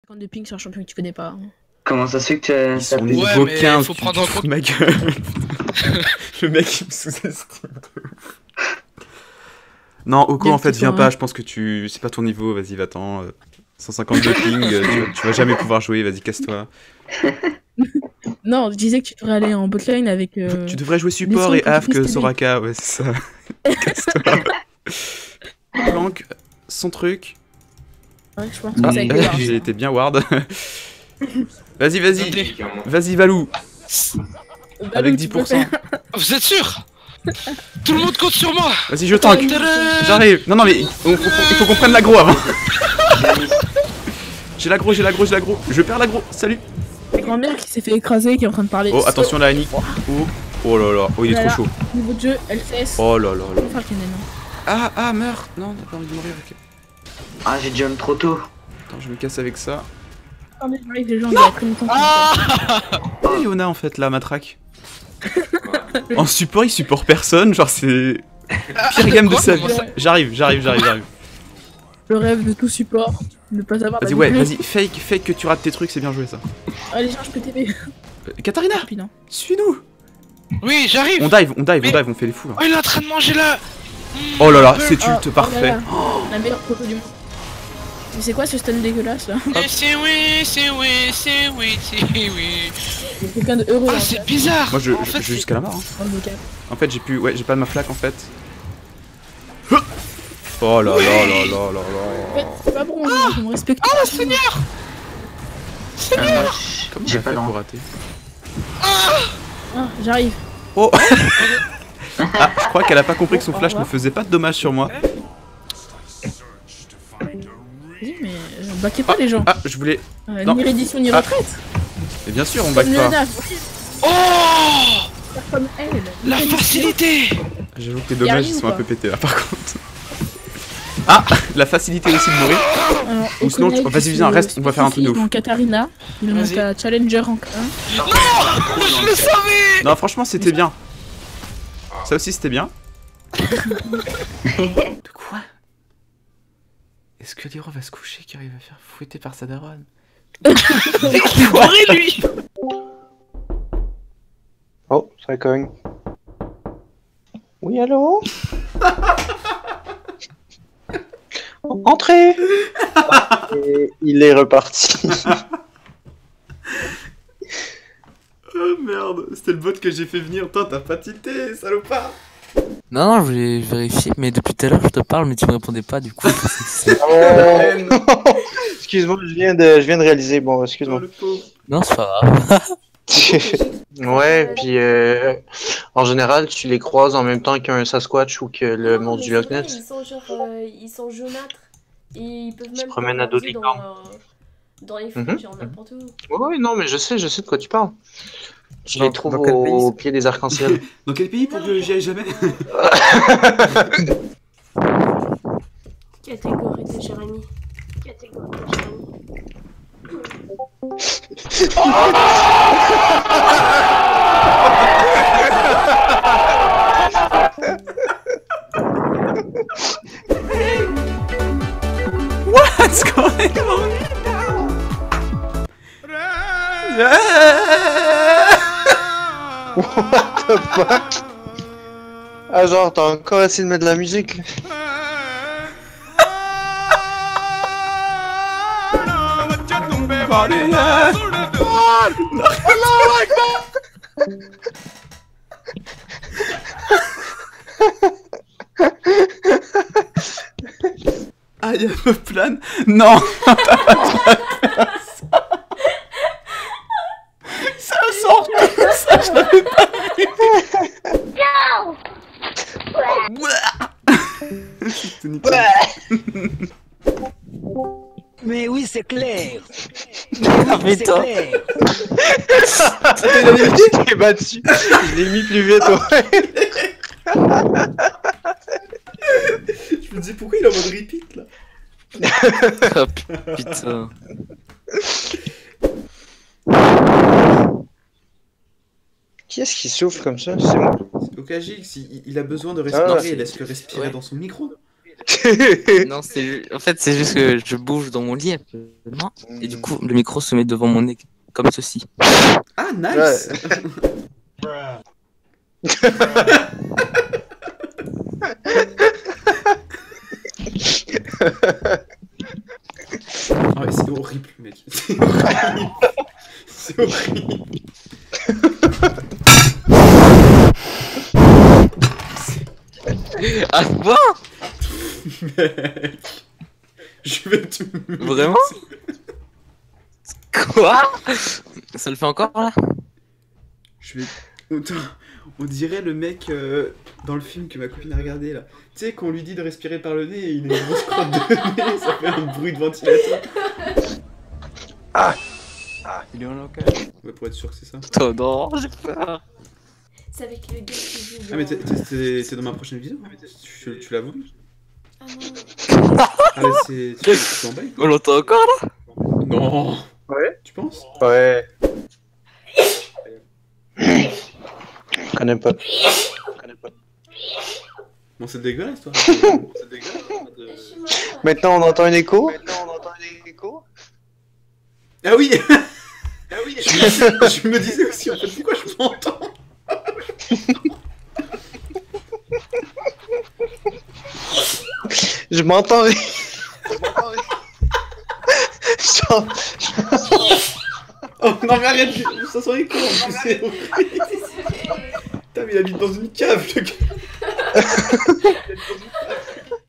152 ping sur un champion que tu connais pas. Comment ça se fait que tu Ils sont as niveau mais 15, faut tu prendre en te fous compte- de ma gueule. Le mec il me sous-estime de ouf. Non, Oko Bien en fait petit viens point, pas, hein. je pense que c'est pas ton niveau, vas-y va-t'en. 152 ping, tu vas jamais pouvoir jouer, vas-y casse-toi. Non, je disais que tu devrais aller en botlane avec. Tu devrais jouer support Laissons et le AF que petit Soraka, ouais c'est ça. Casse-toi. Plank, son truc. Ouais, je pense que c'est avec les J'ai été bien ward. Vas-y, vas-y, Attendez. vas-y Valou, Balou, avec tu peux 10%. faire. Vous êtes sûr? Tout le monde compte sur moi. Vas-y je tank. Tadam. J'arrive. Non mais il faut qu'on prenne l'aggro avant. J'ai l'aggro, j'ai l'aggro, j'ai l'aggro. Je perds l'aggro. Salut. Ta grand-mère qui s'est fait écraser, qui est en train de parler. Oh attention là Annie. Oh là là. Oh il est Voilà. trop chaud. Niveau de jeu, LCS. Oh là là là. On va faire le Kennen, hein. Ah meurs. Non t'as pas envie de mourir. Ok. Ah, j'ai jump trop tôt. Attends je me casse avec ça. Attendez, j'arrive, les gens, il y a très longtemps. Oh Yona en fait la matraque. En support il supporte personne. Genre c'est pire game de sa vie. Comment ça J'arrive. Le rêve de tout support, ne pas avoir. Vas-y ouais vas-y fake que tu rates tes trucs c'est bien joué ça. Allez, les gens, je peux t'aider. Katarina Rapide, hein. suis-nous. Oui, j'arrive. On dive, on fait les fous là. Oh, il est en train de manger là. Oh là là, c'est Oh, ult parfait. là là. La meilleure photo du monde. Mais c'est quoi ce stun dégueulasse là? C'est oui, c'est oui, c'est oui, c'est oui. Il y a quelqu'un de heureux Ah, là. c'est bizarre. Moi je En fait, joue jusqu'à la mort. Hein. Dans le vocal. En fait j'ai pas ma flaque en fait. Oh là là là là là En fait, là. c'est pas bon, je me respecte. Oh Seigneur. Moi, Comment j'ai t'as pas fait d'en- pour rater? Ah, j'arrive. Oh Ah, je crois qu'elle a pas compris que son flash ne faisait pas de dommages sur moi. Oui, mais baquez pas les gens. Ah, je voulais... non. Ni reddition ni Ah. retraite. Et bien sûr on back Comme pas. Léona, Oh, faire comme elle. la facilité. J'avoue que tes Y dommages arrive ils ou sont un pas peu pétés là par contre. Ah, la facilité aussi de mourir. Ou sinon, vas-y viens, reste, on va faire un truc de ouf. En Katarina, il monte Vas-y. à Challenger en 1. Je le savais. Non franchement c'était bien. Ça aussi c'était bien. De quoi? Est-ce que Liro va se coucher car il va faire fouetter par sa daronne? Enfoiré lui. Oh, ça cogne. Oui, allô? Entrez! Et il est reparti. Oh merde, c'était le bot que j'ai fait venir. Toi t'as pas tilté, salopard. Non, je voulais vérifier, mais depuis tout à l'heure je te parle, mais tu me répondais pas du coup. Excuse-moi, je viens de réaliser. Bon, Oh, excuse-moi. le pauvre. Non, c'est pas grave. Ouais, puis en général, tu les croises en même temps qu'un Sasquatch ou que le Non, monstre mais du Loch c'est vrai, Ness. ils sont genre, ils sont jaunâtres. Et ils peuvent se même promènent à dos de dans, licorne. dans les Mhm. fruits, genre n'importe où. Ouais, non, mais je sais de quoi tu parles. Je Dans- les trouve dans quel pays, au ça pied des arcs-en-ciel. Dans quel pays pour que j'y aille jamais? Catégorie de Jérémy. Catégorie de Jérémy. What's going on? What the fuck? Ah, genre, t'as encore essayé de mettre de la musique là? Ah, y'a me plane? Non! T'as pas le droit de faire ça! Ça sort comme ça, je l'avais pas vu! C'était nickel. Mais oui, c'est clair. Ah, mais C'est toi. clair. Attends, il avait mis Je t'ai battu. Je l'ai mis plus vite, ouais. Je me dis pourquoi il est en mode repeat là? Ah, putain. Qui est-ce qui souffle comme ça? C'est moi? Au KGX, il a besoin de respirer, Ah, laisse-le respirer dans son micro. Non, en fait, c'est juste que je bouge dans mon lit actuellement. Et du coup, le micro se met devant mon nez comme ceci. Ah, nice. Ah ouais, c'est horrible, mec. C'est horrible. C'est horrible. Ah, quoi? Mec. Je vais te... Vraiment? Quoi? Ça le fait encore, là? Je vais... On dirait le mec dans le film que ma copine a regardé, là. Tu sais, qu'on lui dit de respirer par le nez et il a une grosse crotte de nez, ça fait un bruit de ventilateur. Il est en local. Ouais, pour être sûr que c'est ça. Putain, non, j'ai peur. C'est avec le gars qui joue. Ah mais c'est dans ma prochaine vidéo. Tu l'as voulu? Ah non. Ah mais c'est... Tu t'en bailles? On l'entend encore, là? Non. Ouais. Tu penses? Ouais. Je connais pas. Bon, c'est dégueulasse, toi. C'est dégueulasse. Maintenant on entend un écho. Ah oui. Ah oui. Je me disais aussi, en fait, pourquoi je m'entends? Je m'entends. Oh non mais arrête, ça sent les cons en plus, c'est horrible. Putain mais il habite dans une cave le gars.